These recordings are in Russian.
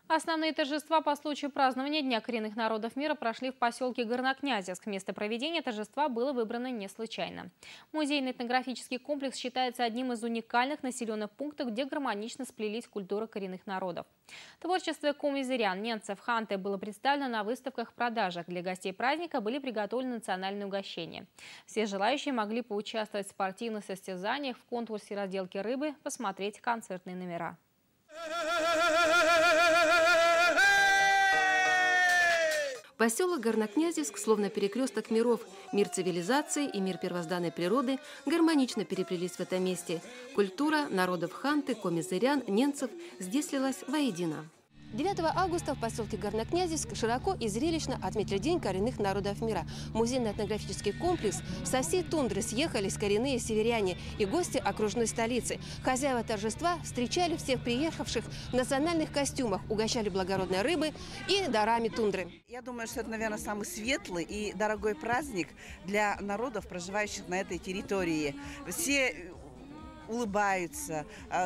Основные торжества по случаю празднования Дня коренных народов мира прошли в поселке Горнокнязевск. Место проведения торжества было выбрано не случайно. Музейный этнографический комплекс считается одним из уникальных населенных пунктов, где гармонично сплелись культуры коренных народов. Творчество комизырян, ненцев, ханты было представлено на выставках-продажах. Для гостей праздника были приготовлены национальные угощения. Все желающие могли поучаствовать в спортивных состязаниях, в конкурсе разделки рыбы, посмотреть концертные номера. Поселок Горнокнязевск, словно перекресток миров, мир цивилизации и мир первозданной природы гармонично переплелись в этом месте. Культура народов ханты, комизырян, ненцев здесь слилась воедино. 9 августа в поселке Горнокнязевск широко и зрелищно отметили День коренных народов мира. Музейно-этнографический комплекс со всей тундры съехались коренные северяне и гости окружной столицы. Хозяева торжества встречали всех приехавших в национальных костюмах, угощали благородной рыбой и дарами тундры. Я думаю, что это, наверное, самый светлый и дорогой праздник для народов, проживающих на этой территории. Все улыбаются,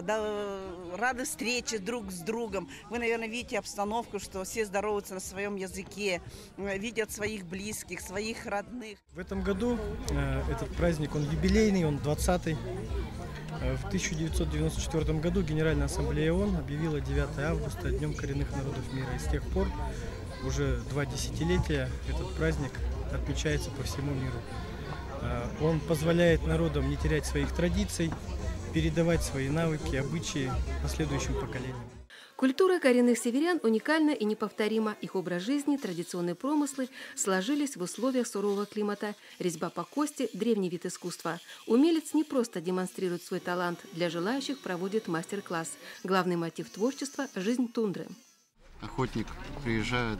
рады встрече друг с другом. Вы, наверное, видите обстановку, что все здороваются на своем языке, видят своих близких, своих родных. В этом году этот праздник, он юбилейный, он 20-й. В 1994 году Генеральная ассамблея ООН объявила 9 августа Днем коренных народов мира. И с тех пор уже 2 десятилетия этот праздник отмечается по всему миру. Он позволяет народам не терять своих традиций, передавать свои навыки, обычаи последующим поколениям. Культура коренных северян уникальна и неповторима. Их образ жизни, традиционные промыслы сложились в условиях сурового климата. Резьба по кости – древний вид искусства. Умелец не просто демонстрирует свой талант. Для желающих проводит мастер-класс. Главный мотив творчества – жизнь тундры. Охотник приезжает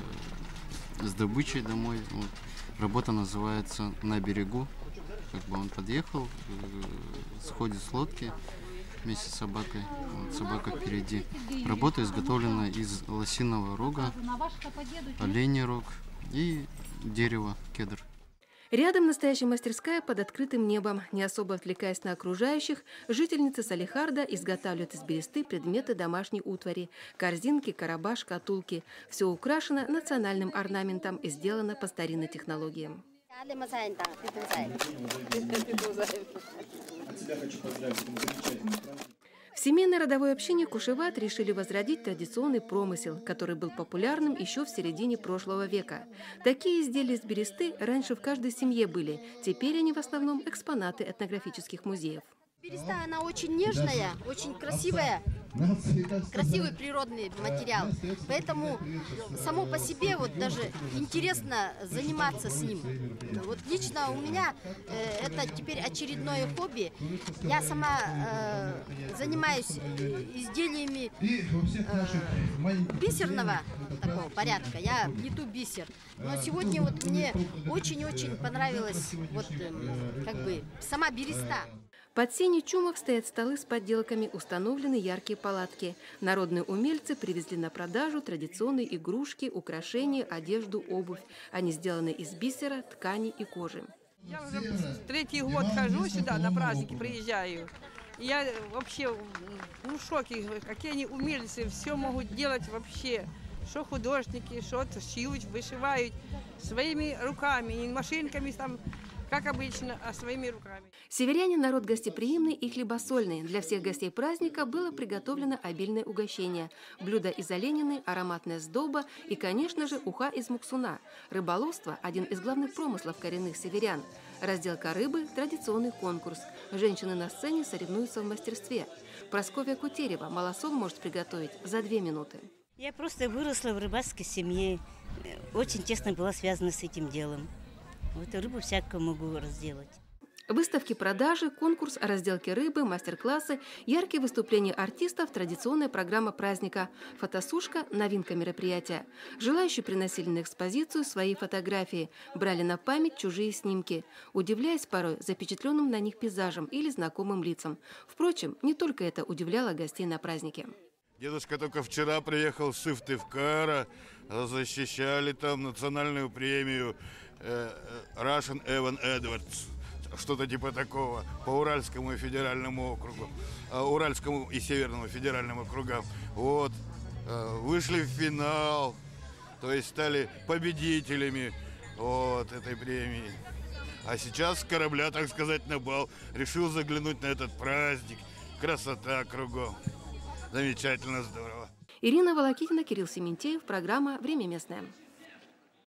с добычей домой. Работа называется «На берегу». Он подъехал, сходит с лодки вместе с собакой, собака впереди. Работа изготовлена из лосиного рога, оленей рог и дерева, кедр. Рядом настоящая мастерская под открытым небом. Не особо отвлекаясь на окружающих, жительницы Салихарда изготавливают из бересты предметы домашней утвари. Корзинки, короба, шкатулки. Все украшено национальным орнаментом и сделано по старинной технологиям. В семейной родовой общине Кушеват решили возродить традиционный промысел, который был популярным еще в середине прошлого века. Такие изделия из бересты раньше в каждой семье были, теперь они в основном экспонаты этнографических музеев. Береста, она очень нежная, очень красивая, красивый природный материал. Поэтому само по себе вот даже интересно заниматься с ним. Вот лично у меня это теперь очередное хобби. Я сама занимаюсь изделиями бисерного такого порядка. Я плету бисер. Но сегодня вот мне очень-очень понравилась вот как бы сама береста. Под сенью чумов стоят столы с подделками, установлены яркие палатки. Народные умельцы привезли на продажу традиционные игрушки, украшения, одежду, обувь. Они сделаны из бисера, ткани и кожи. Я уже 3-й год хожу сюда, на праздники приезжаю. И я вообще в шоке, какие они умельцы, все могут делать вообще. Что художники, что шьют, вышивают своими руками, не машинками там, как обычно, а своими руками. Северяне – народ гостеприимный и хлебосольный. Для всех гостей праздника было приготовлено обильное угощение. Блюда из оленины, ароматная сдоба и, конечно же, уха из муксуна. Рыболовство – один из главных промыслов коренных северян. Разделка рыбы – традиционный конкурс. Женщины на сцене соревнуются в мастерстве. Прасковья Кутерева малосол может приготовить за 2 минуты. Я просто выросла в рыбацкой семье. Очень тесно была связана с этим делом. Вот рыбу всякую могу разделать. Выставки, продажи, конкурс о разделке рыбы, мастер-классы, яркие выступления артистов, традиционная программа праздника, фотосушка – новинка мероприятия. Желающие приносили на экспозицию свои фотографии, брали на память чужие снимки, удивляясь порой запечатленным на них пейзажам или знакомым лицам. Впрочем, не только это удивляло гостей на празднике. Дедушка только вчера приехал с Сыктывкара, защищали там национальную премию Russian Evan Edwards, что-то типа такого, по Уральскому и федеральному округу, Уральскому и Северному федеральным округам. Вот. вышли в финал, то есть стали победителями вот этой премии. А сейчас с корабля, так сказать, на бал. Решил заглянуть на этот праздник. Красота кругом. Замечательно, здорово. Ирина Волокитина, Кирилл Сементеев. Программа «Время местное».